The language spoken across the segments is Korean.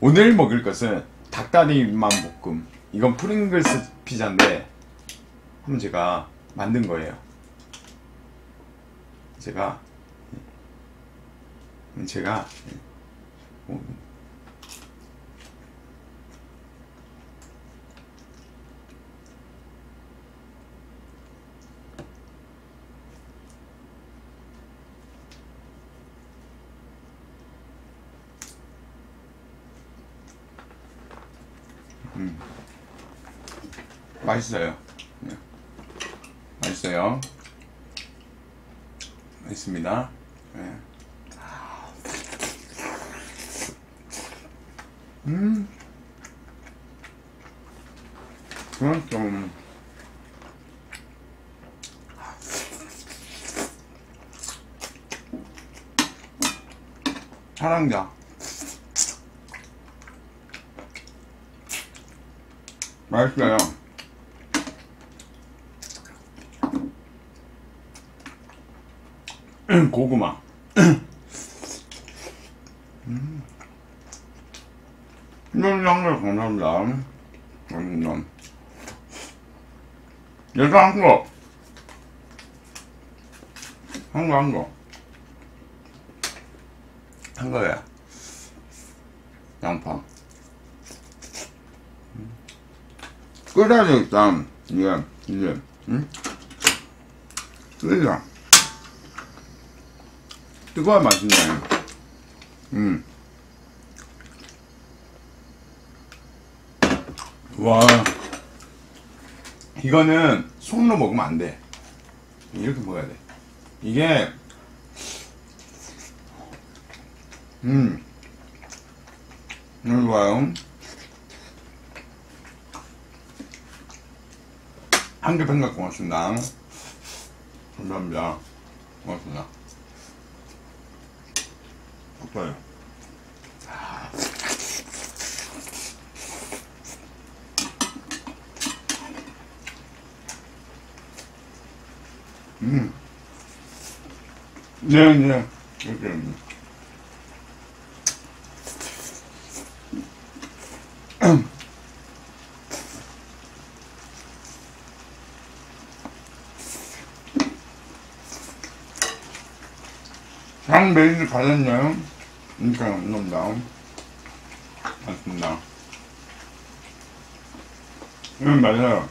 오늘 먹을 것은 닭다리만 볶음. 이건 프링글스 피자인데 한번 제가 만든 거예요. 제가 맛있어요. 맛있어요. 맛있습니다. 네. 그건 좀 사랑자 맛있어요. 고구마. 감사합니다. 감사합니다. 얘가 한 거야. 양파. 끓여야 되겠다. 이게, 응? 끓여. 뜨거워 맛있네. 와. 이거는 손으로 먹으면 안 돼. 이렇게 먹어야 돼. 이게, 너무 좋아요. 한 개 팬가 고맙습니다. 감사합니다. 고맙습니다. 좋아요. 네. 이렇게. 장 메인을 가졌나요? 그러니까 감사합니다. 맞습니다. 맞아요.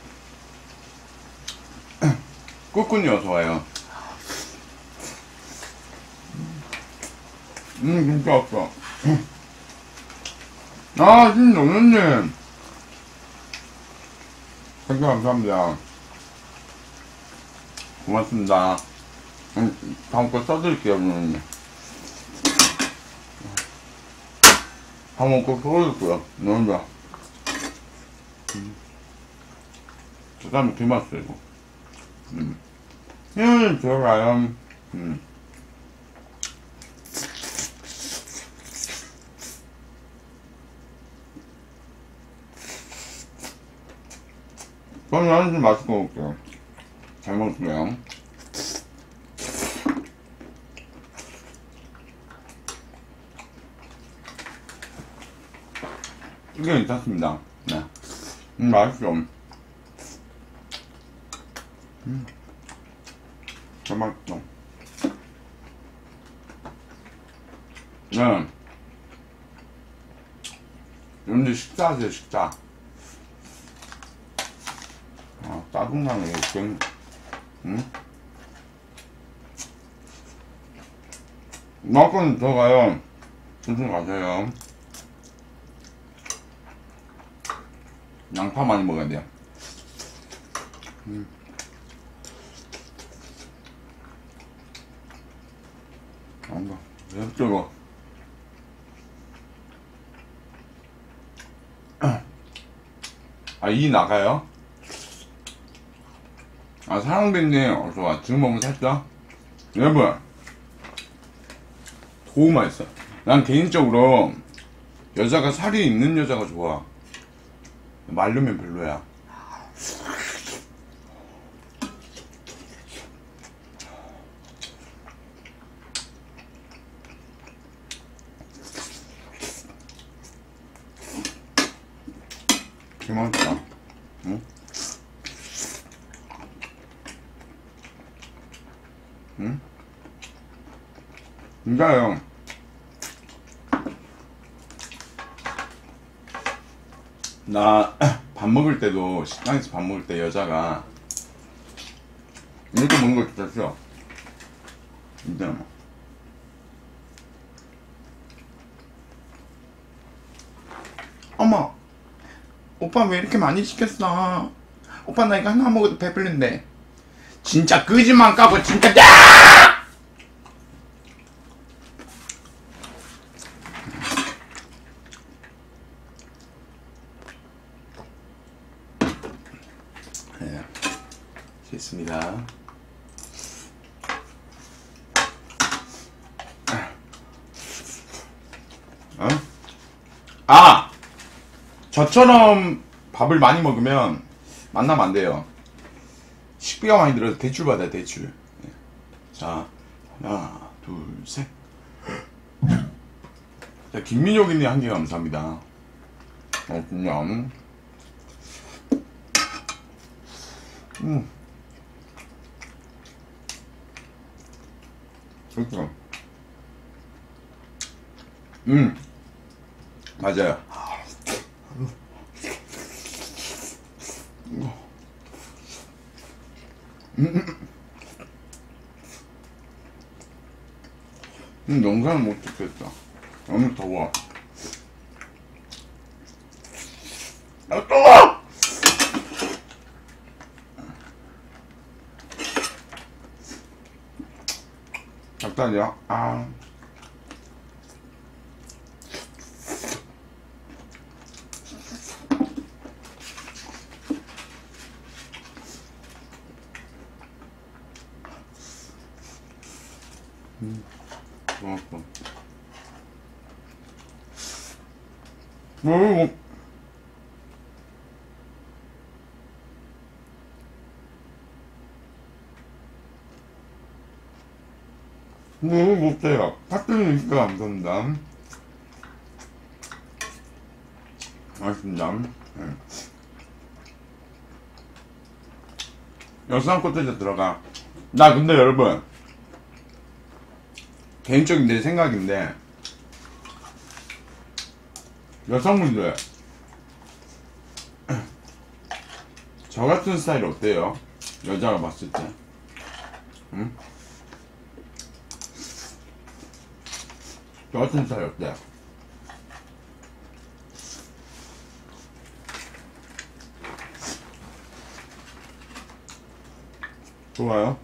꾹꾹이 어서와요. 진짜 없어. 아, 진짜 노년님. 댓글 감사합니다. 고맙습니다. 다음 거 써드릴게요, 노년님. 한번 꼭 써드릴게요, 노년님. 그 다음에 개 맛있어, 이거. 들어가요. 저는 한번 맛있게 먹을게요. 잘 먹을게요. 이게 괜찮습니다. 네. 맛있어. 잘 맛있어. 네. 여러분들 식사하세요, 식사. 아, 짜증나네, 이거. 막걸리 들어가요. 조심 가세요. 양파 많이 먹어야 돼요. 양파. 왜 뜨거? 아, 이 나가요? 아, 사랑배님, 어서와. 지금 먹으면 살짝. 여러분, 너무 맛있어. 난 개인적으로 여자가 살이 있는 여자가 좋아. 마르면 별로야. 맛있다. 응? 응? 진짜요. 나 밥 먹을 때도 식당에서 밥 먹을 때 여자가 이렇게 먹는 거 진짜 싫어. 진짜. 어머, 오빠 왜 이렇게 많이 시켰어? 오빠 나 이거 하나 먹어도 배불른데. 진짜 거짓말 까고 진짜 야! 네, 됐습니다. 어? 아! 저처럼 밥을 많이 먹으면 만나면 안 돼요. 식비가 많이 들어서 대출 받아요, 대출. 네. 자, 하나, 둘, 셋. 자, 김민혁이님 한 개 감사합니다. 그냥. 그렇죠. 맞아요. 영상을 못 찍겠다. 너무 더워. 아, 더워! 잠깐요. 아. 고맙다. 못해요. 파트는 진짜 감사합니다. 맛있습니다. 네. 여성 콘텐츠 들어가. 나 근데 여러분, 개인적인 내 생각인데, 여성분들 저 같은 스타일 어때요? 여자가 봤을 때. 응? 저 같은 스타일 어때요? 좋아요?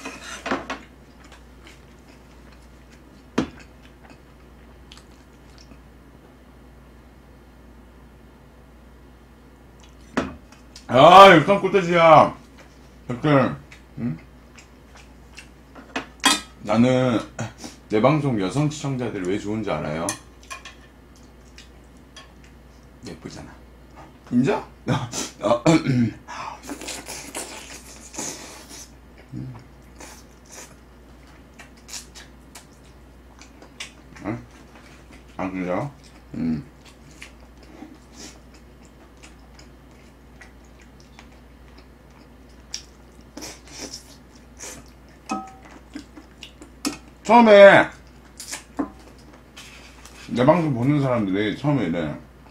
아, 일단 꿀돼지야. 댓글, 응? 나는 내 방송 여성 시청자들 왜 좋은지 알아요? 예쁘잖아. 인정? 응? 안 그래요? 처음에 내 방송 보는 사람들이 처음에 이래.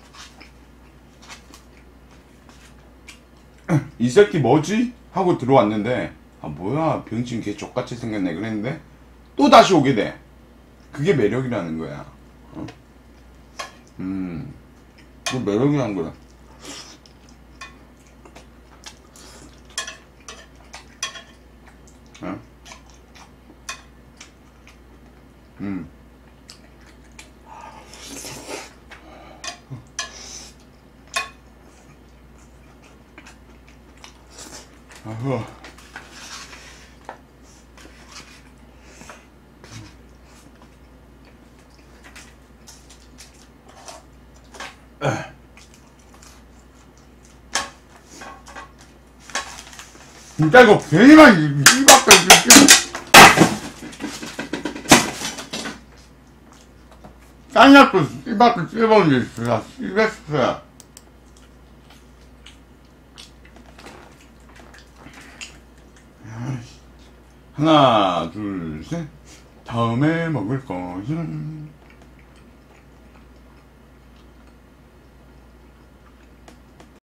이 새끼 뭐지? 하고 들어왔는데, 아 뭐야 병신 개 족같이 생겼네 그랬는데 또 다시 오게 돼. 그게 매력이라는 거야. 어? 그 매력이라는 거야. 어? 아후. 진짜 이거 괜히만 이밖에 딴약도 이밖에 씹었는데 진짜 씹었어. 하나, 둘, 셋. 다음에 먹을 것은